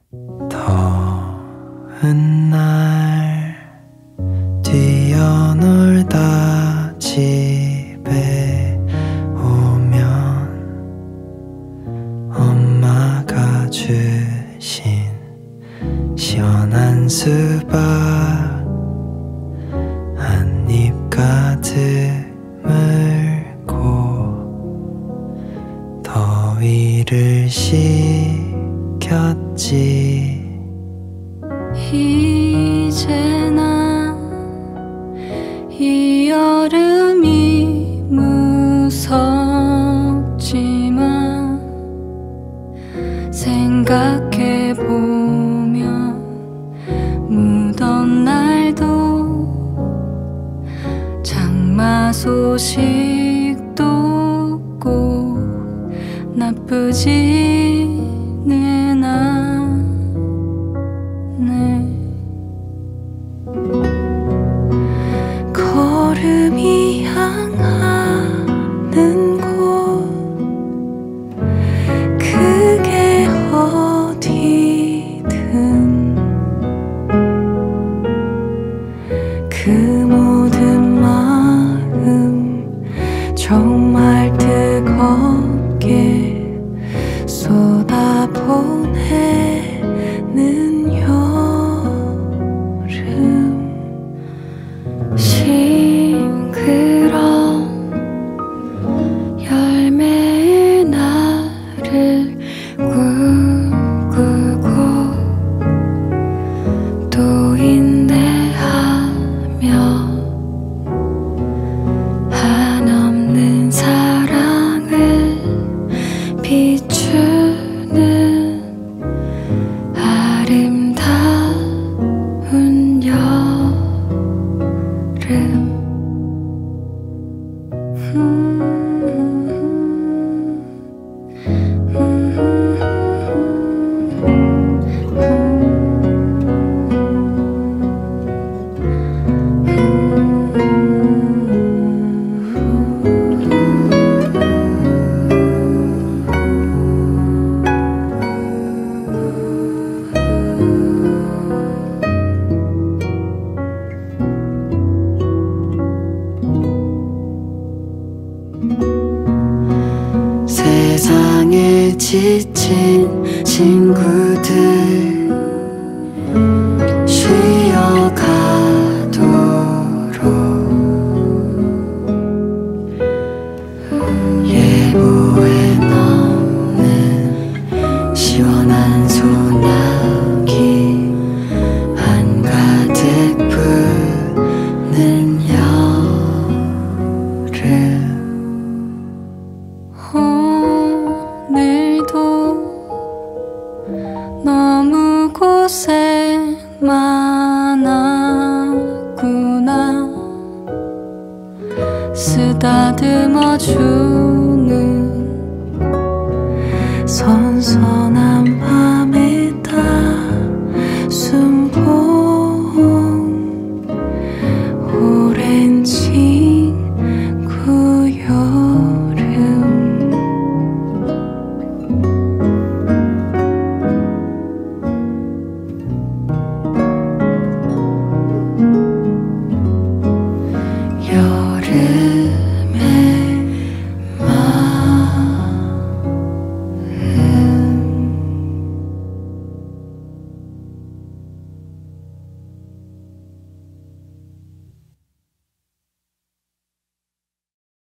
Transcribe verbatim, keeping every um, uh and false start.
더운 날 뛰어놀다 집에 오면 엄마가 주신 시원한 수박 한 입 가득 물고 더위를 식혔지. 이제 난 이 여름이 무섭지만 생각해보면 무더운 날도 장마 소식도 꼭 나쁘지는 않네. 걸음이 향하는 곳 그게 어디든 그 모든 마음 정말 뜨겁게 쏟아보내는 여름. 싱그러운 열매의 나를 꿈꾸고 또 인내하며 한없는 사랑을 비추는 아름다운 여름. 세상에 지친 친구들 쉬어가도록 예보에 넣는 시원한 소나기 한가득 부는 여름. 오늘도 너무 고생 많았구나. 쓰다듬어 주